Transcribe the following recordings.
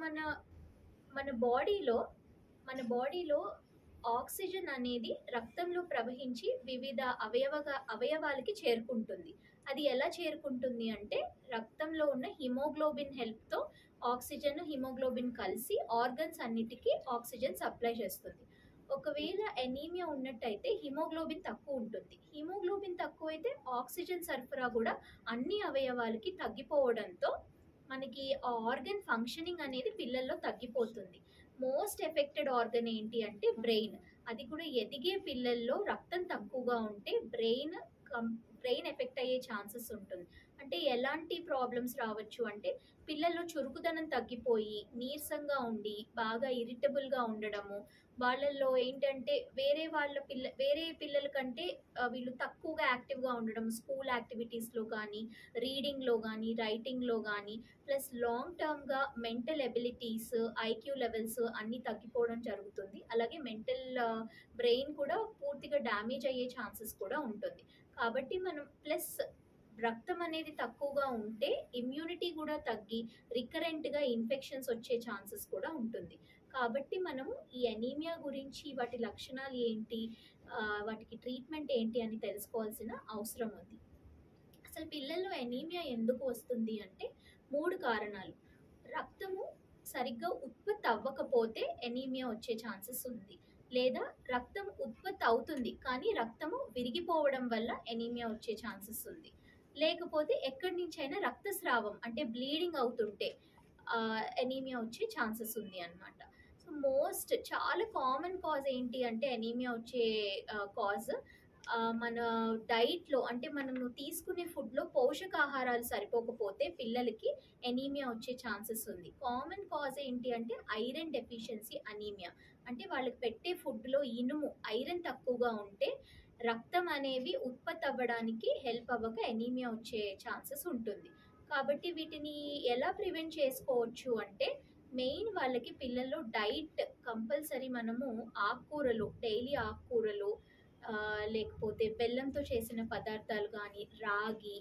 మన మన బాడీలో మన బాడీలో ఆక్సిజన్ అనేది రక్తంలో ప్రవహించి వివిధ అవయవాలకి చేరుకుంటుంది. అది ఎలా చేరుకుంటుంది అంటే రక్తంలో ఉన్న హిమోగ్లోబిన్ హెల్ప్‌తో ఆక్సిజన్, హిమోగ్లోబిన్ కలిసి ఆర్గన్స్ అన్నిటికి ఆక్సిజన్ సప్లై చేస్తుంది. ఒకవేళ ఎనీమియా ఉన్నట్టయితే హిమోగ్లోబిన్ తక్కువ ఉంటుంది. హిమోగ్లోబిన్ తక్కువైతే ఆక్సిజన్ సరఫరా కూడా అన్ని అవయవాలకి తగ్గిపోవడంతో మనకి ఆ ఆర్గన్ ఫంక్షనింగ్ అనేది పిల్లల్లో తగ్గిపోతుంది. మోస్ట్ ఎఫెక్టెడ్ ఆర్గన్ ఏంటి అంటే బ్రెయిన్. అది కూడా ఎదిగే పిల్లల్లో రక్తం తక్కువగా ఉంటే బ్రెయిన్ ఎఫెక్ట్ అయ్యే ఛాన్సెస్ ఉంటుంది. అంటే ఎలాంటి ప్రాబ్లమ్స్ రావచ్చు అంటే పిల్లల్లో చురుకుదనం తగ్గిపోయి నీరసంగా ఉండి బాగా ఇరిటబుల్గా ఉండడము, వాళ్ళల్లో ఏంటంటే వేరే పిల్లల కంటే వీళ్ళు తక్కువగా యాక్టివ్గా ఉండడం, స్కూల్ యాక్టివిటీస్లో కానీ, రీడింగ్లో కానీ, రైటింగ్లో కానీ, ప్లస్ లాంగ్ టర్మ్‌గా మెంటల్ ఎబిలిటీస్, ఐక్యూ లెవెల్స్ అన్నీ తగ్గిపోవడం జరుగుతుంది. అలాగే బ్రెయిన్ కూడా పూర్తిగా డ్యామేజ్ అయ్యే ఛాన్సెస్ కూడా ఉంటుంది. కాబట్టి మనం ప్లస్ రక్తం అనేది తక్కువగా ఉంటే ఇమ్యూనిటీ కూడా తగ్గి రికరెంట్‌గా ఇన్ఫెక్షన్స్ వచ్చే ఛాన్సెస్ కూడా ఉంటుంది. కాబట్టి మనము ఈ అనీమియా గురించి వాటి లక్షణాలు ఏంటి, వాటికి ట్రీట్మెంట్ ఏంటి అని తెలుసుకోవాల్సిన అవసరం ఉంది. అసలు పిల్లల్లో అనీమియా ఎందుకు వస్తుంది అంటే 3 కారణాలు. రక్తము సరిగ్గా ఉత్పత్తి అవ్వకపోతే అనీమియా వచ్చే ఛాన్సెస్ ఉంది. లేదా రక్తం ఉత్పత్తి అవుతుంది కానీ రక్తము విరిగిపోవడం వల్ల అనీమియా వచ్చే ఛాన్సెస్ ఉంది. లేకపోతే ఎక్కడి నుంచైనా రక్తస్రావం అంటే బ్లీడింగ్ అవుతుంటే అనీమియా వచ్చే ఛాన్సెస్ ఉంది అన్నమాట. సో చాలా కామన్ కాజ్ ఏంటి అంటే అనీమియా వచ్చే కాజ్ మన డైట్‌లో అంటే మనము తీసుకునే ఫుడ్‌లో పోషకాహారాలు సరిపోకపోతే పిల్లలకి అనీమియా వచ్చే ఛాన్సెస్ ఉంది. కామన్ కాజ్ ఏంటి అంటే ఐరన్ డెఫిషియన్సీ అనీమియా. అంటే వాళ్ళకి పెట్టే ఫుడ్‌లో ఐరన్ తక్కువగా ఉంటే రక్తం అనేవి ఉత్పత్తి అవ్వడానికి హెల్ప్ అవ్వక అనీమియా వచ్చే ఛాన్సెస్ ఉంటుంది. కాబట్టి వీటిని ఎలా ప్రివెంట్ చేసుకోవచ్చు అంటే మెయిన్ వాళ్ళకి పిల్లల్లో డైట్ కంపల్సరీ మనము డైలీ ఆకుకూరలు, లేకపోతే బెల్లంతో చేసిన పదార్థాలు కానీ, రాగి,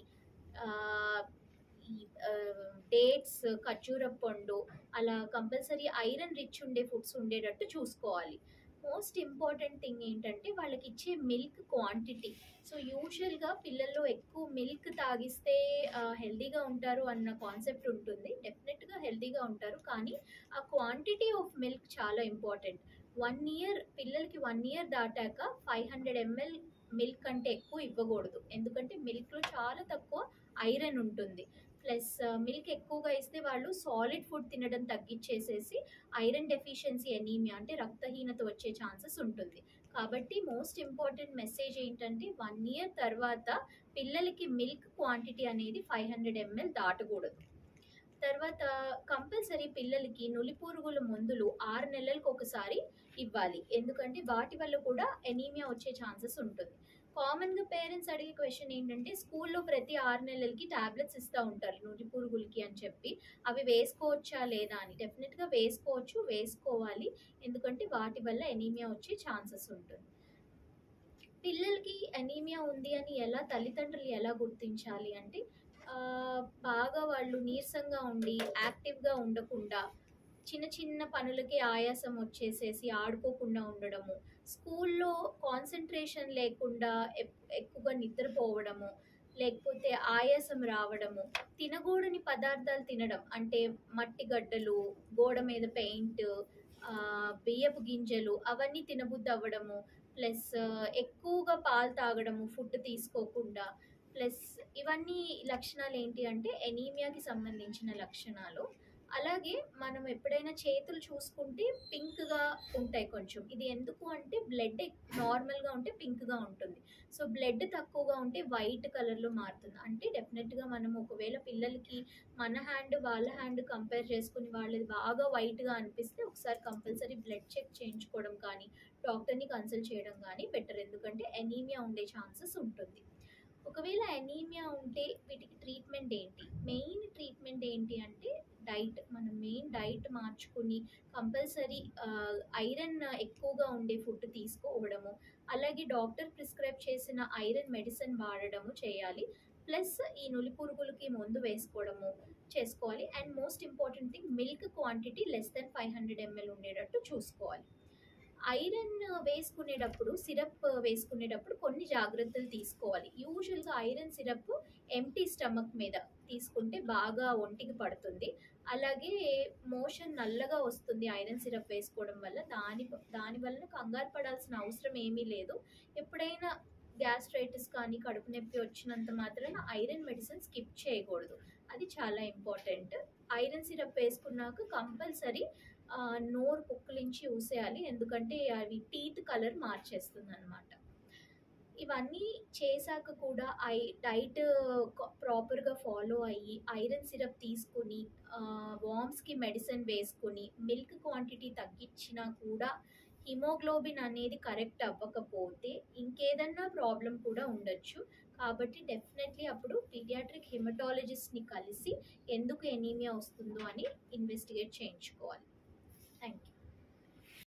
ఈ డేట్స్, ఖర్జూరపు పండు అలా కంపల్సరీ ఐరన్ రిచ్ ఉండే ఫుడ్స్ ఉండేటట్టు చూసుకోవాలి. మోస్ట్ ఇంపార్టెంట్ థింగ్ ఏంటంటే వాళ్ళకి ఇచ్చే మిల్క్ క్వాంటిటీ. సో యూజువల్‌గా పిల్లల్లో ఎక్కువ మిల్క్ తాగిస్తే హెల్తీగా ఉంటారు అన్న కాన్సెప్ట్ ఉంటుంది. డెఫినెట్‌గా హెల్తీగా ఉంటారు. కానీ ఆ క్వాంటిటీ ఆఫ్ మిల్క్ చాలా ఇంపార్టెంట్. పిల్లలకి 1 ఇయర్ దాటాక 500 ఎంఎల్ మిల్క్ కంటే ఎక్కువ ఇవ్వకూడదు. ఎందుకంటే మిల్క్‌లో చాలా తక్కువ ఐరన్ ఉంటుంది. ప్లస్ మిల్క్ ఎక్కువగా ఇస్తే వాళ్ళు సాలిడ్ ఫుడ్ తినడం తగ్గిచ్చేసేసి ఐరన్ డెఫిషియన్సీ అనీమియా అంటే రక్తహీనత వచ్చే ఛాన్సెస్ ఉంటుంది. కాబట్టి మోస్ట్ ఇంపార్టెంట్ మెసేజ్ ఏంటంటే 1 ఇయర్ తర్వాత పిల్లలకి మిల్క్ క్వాంటిటీ అనేది 500 ఎంఎల్ దాటకూడదు. తర్వాత కంపల్సరీ పిల్లలకి నులిపురుగుల మందులు 6 నెలలకు ఒకసారి ఇవ్వాలి. ఎందుకంటే వాటి వల్ల కూడా అనీమియా వచ్చే ఛాన్సెస్ ఉంటుంది. కామన్‌గా పేరెంట్స్ అడిగే క్వెషన్ ఏంటంటే స్కూల్‌లో ప్రతి 6 నెలలకి టాబ్లెట్స్ ఇస్తా ఉంటారు నులిపురుగులకి అని చెప్పి. అవి వేసుకోవచ్చా లేదా అని. డెఫినిట్‌గా వేసుకోవాలి. ఎందుకంటే వాటి వల్ల అనీమియా వచ్చే ఛాన్సెస్ ఉంటుంది. పిల్లలకి అనీమియా ఉంది అని తల్లిదండ్రులు ఎలా గుర్తించాలి అంటే బాగా వాళ్ళు నీరసంగా ఉండి యాక్టివ్‌గా ఉండకుండా, చిన్న చిన్న పనులకి ఆయాసం వచ్చేసేసి ఆడుకోకుండా ఉండడము, స్కూల్లో కాన్సంట్రేషన్ లేకుండా ఎక్కువగా నిద్రపోవడము, లేకపోతే ఆయాసం రావడము, తినకూడని పదార్థాలు తినడం అంటే మట్టి గడ్డలు, గోడ మీద పెయింట్, బియ్యపు గింజలు అవన్నీ తినబుద్ధి అవ్వడము, ప్లస్ ఎక్కువగా పాలు తాగడము ఫుడ్ తీసుకోకుండా, ప్లస్ ఇవన్నీ లక్షణాలు ఏంటి అంటే ఎనీమియాకి సంబంధించిన లక్షణాలు. అలాగే మనం ఎప్పుడైనా చేతులు చూసుకుంటే పింక్‌గా ఉంటాయి కొంచెం. ఇది ఎందుకు అంటే బ్లడ్ నార్మల్‌గా ఉంటే పింక్‌గా ఉంటుంది. సో బ్లడ్ తక్కువగా ఉంటే వైట్ కలర్‌లో మారుతుంది. అంటే డెఫినెట్‌గా మనం ఒకవేళ పిల్లలకి మన హ్యాండ్, వాళ్ళ హ్యాండ్ కంపేర్ చేసుకొని వాళ్ళది బాగా వైట్‌గా అనిపిస్తే ఒకసారి కంపల్సరీ బ్లడ్ చెక్ చేయించుకోవడం కానీ, డాక్టర్‌ని కన్సల్ట్ చేయడం కానీ బెటర్. ఎందుకంటే అనీమియా ఉండే ఛాన్సెస్ ఉంటుంది. ఒకవేళ అనీమియా ఉంటే వీటికి ట్రీట్మెంట్ ఏంటి? మెయిన్ ట్రీట్మెంట్ ఏంటి అంటే మనం మెయిన్ డైట్ మార్చుకుని కంపల్సరీ ఐరన్ ఎక్కువగా ఉండే ఫుడ్ తీసుకోవడము, అలాగే డాక్టర్ ప్రిస్క్రైబ్ చేసిన ఐరన్ మెడిసిన్ వాడడము చేయాలి. ప్లస్ ఈ నులిపురుగులకి మందు వేసుకోవడము, చేసుకోవాలి. And most important thing, milk quantity less than 500 ml ఉండేటట్టు చూసుకోవాలి. ఐరన్ వేసుకునేటప్పుడు, సిరప్ వేసుకునేటప్పుడు కొన్ని జాగ్రత్తలు తీసుకోవాలి. యూజువల్‌గా ఐరన్ సిరప్ ఎంప్టీ స్టమక్ మీద తీసుకుంటే బాగా ఒంటికి పడుతుంది. అలాగే మోషన్ నల్లగా వస్తుంది ఐరన్ సిరప్ వేసుకోవడం వల్ల. దాని వలన కంగారు పడాల్సిన అవసరం ఏమీ లేదు. ఎప్పుడైనా గ్యాస్ట్రైటిస్ కానీ, కడుపు నొప్పి వచ్చినంత మాత్రాన ఐరన్ మెడిసిన్ స్కిప్ చేయకూడదు. అది చాలా ఇంపార్టెంట్. ఐరన్ సిరప్ వేసుకున్నాక కంపల్సరీ నోరు పుక్కిలించి ఊసేయాలి. ఎందుకంటే అవి టీత్ కలర్ మార్చేస్తుందనమాట. ఇవన్నీ చేశాక కూడా డైట్ ప్రాపర్‌గా ఫాలో అయ్యి, ఐరన్ సిరప్ తీసుకొని, వార్మ్స్‌కి మెడిసిన్ వేసుకొని, మిల్క్ క్వాంటిటీ తగ్గించినా కూడా హిమోగ్లోబిన్ అనేది కరెక్ట్ అవ్వకపోతే ఇంకేదన్నా ప్రాబ్లమ్ కూడా ఉండొచ్చు. కాబట్టి డెఫినెట్‌లీ అప్పుడు పీడియాట్రిక్ హిమటాలజిస్ట్‌ని కలిసి ఎందుకు ఎనీమియా వస్తుందో అని ఇన్వెస్టిగేట్ చేయించుకోవాలి.